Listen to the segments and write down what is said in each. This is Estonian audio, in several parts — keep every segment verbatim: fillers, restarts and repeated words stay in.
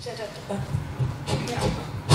see töötab või?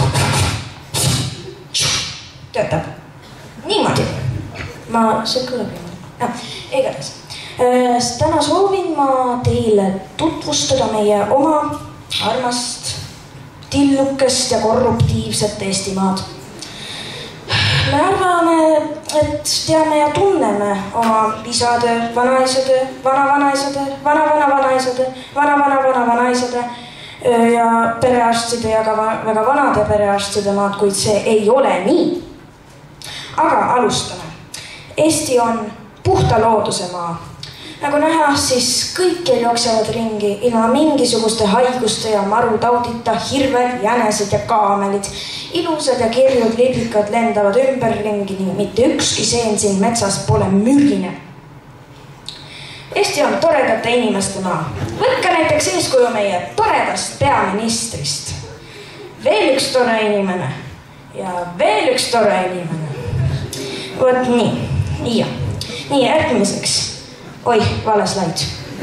Töötab. Niimoodi. Ma, see kõlab ju. Igatahes. Täna soovin ma teile tutvustada meie oma armast, tillukest ja korruptiivset Eestimaad. Me arvame, et teame ja tunneme oma isade, vanaisade, vana-vanaisade, vana-vana-vanaisade, vana-vana-vana-vanaisade ja perearstide ja ka väga vanade perearstide maad, kuid see ei ole nii. Aga alustame. Eesti on puhta looduse maa. Nagu näha, siis kõikjal jooksevad ringi ilma mingisuguste haiguste ja marutaudita hirved, jänesed ja kaamelid. Ilusad ja kirjud liblikad lendavad ümberringi ning mitte ükski seen siin metsas pole mürgine. Eesti on toredate inimeste maa. Võtke näiteks eeskuju meie toredast peaministrist. Veel üks tore inimene ja veel üks tore inimene. Võt nii, nii, nii järgmiseks. Oi, vale slaid.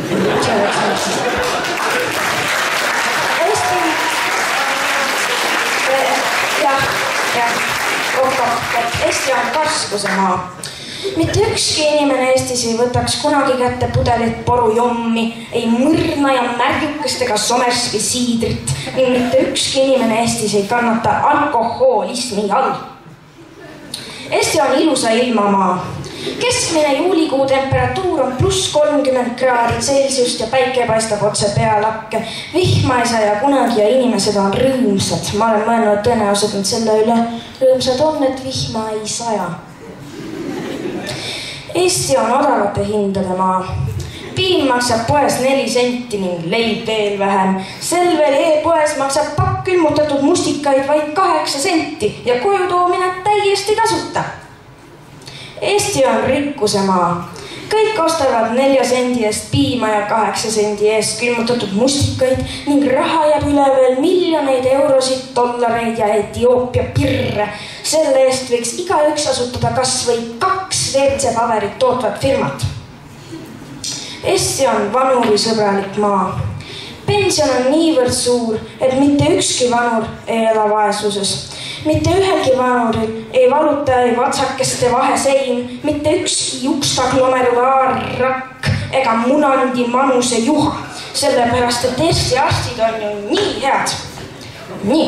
Eesti... Jah, jah. Oh, oh, Eesti on karskuse maa. Mitte ükski inimene Eestis ei võtaks kunagi kätte pudelit poru jommi, ei mõrna ja märjukest ega somersvi siidrit. Mitte ükski inimene Eestis ei kannata alkohoolismi all. Eesti on ilusa ilmamaa. Keskmine juulikuu temperatuur on pluss kolmkümmend kraadi Celsiust ja päike paistab otse pealakke. Vihma ei saa ja kunagi ja inimesed on rõõmsad. Ma olen mõelnud tõenäoliselt, et selle üle rõõmsad on, et vihma ei saja. Eesti on odavate hindade maa. Piim maksab poes neli senti ning leib veel vähem. Selvel e-poes maksab pakk külmutatud mustikaid vaid kaheksa senti ja koju toomine täiesti tasuta. Eesti on rikkuse maa. Kõik ostavad nelja sendi eest piima ja kaheksa sendi eest külmutatud mustikaid ning raha jääb üle veel miljoneid eurosid, dollareid ja Etioopia pirre. Selle eest võiks igaüks asutada kas või kaks W C-paberit tootvat firmat. Eesti on vanurisõbralik maa. Pension on niivõrd suur, et mitte ükski vanur ei ela vaesuses. Mitte ühelgi vanuril ei valuta ei vatsakeste vahesein, mitte ükski jukstaklomerulaarrakk ega munandi manuse juha, sellepärast, et Eesti arstid on ju nii head. Nii.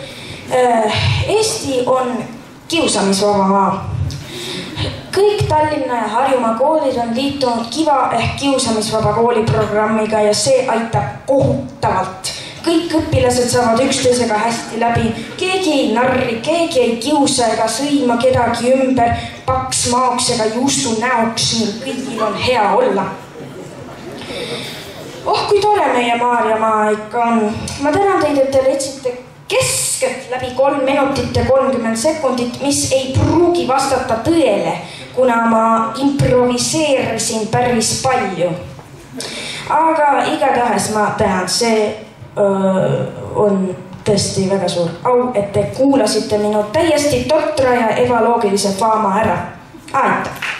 Eesti on kiusamisvaba maa. Kõik Tallinna ja Harjumaa koolid on liitunud Kiva ehk kiusamisvaba kooliprogrammiga ja see aitab kohutavalt. Kõik õpilased saavad üksteisega hästi läbi. Keegi ei narri, keegi ei kiusa ega sõima kedagi ümber paks maoks ega juustu näoks, ning kõigil on hea olla. Oh, kui tore meie Maarjamaa ikka on. Ma tänan teid, et te leidsite keskelt läbi kolm minutit ja kolmkümmend sekundit, mis ei pruugi vastata tõele, kuna ma improviseerisin päris palju. Aga igatahes ma tänan, see on tõesti väga suur au, et te kuulasite minu täiesti totra ja ebaloogilise faama ära. Aitäh!